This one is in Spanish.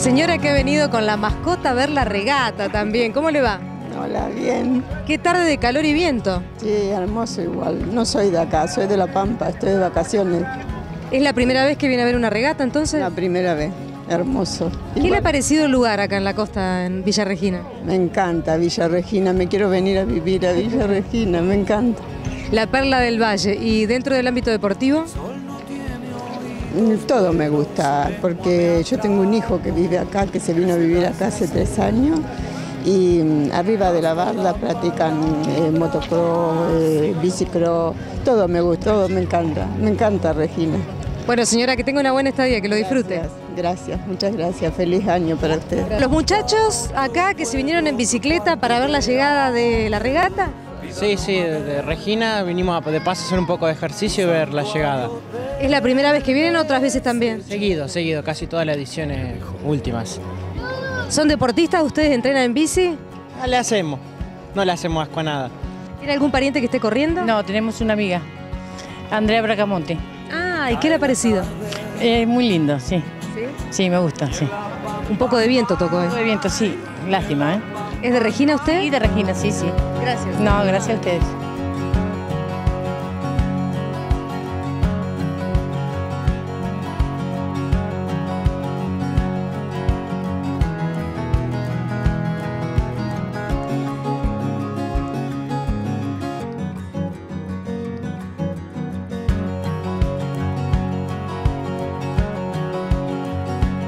Señora que ha venido con la mascota a ver la regata también. ¿Cómo le va? Hola, bien. Qué tarde de calor y viento. Sí, hermoso igual. No soy de acá, soy de La Pampa, estoy de vacaciones. ¿Es la primera vez que viene a ver una regata entonces? La primera vez, hermoso. ¿Qué le ha Igual, parecido el lugar acá en la costa, en Villa Regina? me encanta Villa Regina, me quiero venir a vivir a Villa Regina, me encanta. La perla del valle. ¿Y dentro del ámbito deportivo? Todo me gusta, porque yo tengo un hijo que vive acá, que se vino a vivir acá hace 3 años, y arriba de la barda practican motocross, bicicross, todo me gusta, todo me encanta Regina. Bueno, señora, que tenga una buena estadía, que lo disfrute. Gracias, muchas gracias, feliz año para usted. Los muchachos acá que se vinieron en bicicleta para ver la llegada de la regata. Sí, de Regina vinimos de paso a hacer un poco de ejercicio y ver la llegada. ¿Es la primera vez que vienen o otras veces también? Seguido, casi todas las ediciones últimas. ¿Son deportistas? ¿Ustedes entrenan en bici? No le hacemos asco a nada. ¿Tiene algún pariente que esté corriendo? No, tenemos una amiga, Andrea Bracamonte. Ah, ¿y qué le ha parecido? Muy lindo, sí. ¿Sí? Sí, me gusta, sí. Un poco de viento tocó, Todo de viento, sí. Lástima, ¿eh? ¿Es de Regina usted? Sí, de Regina, sí, sí. Gracias. No, gracias a ustedes.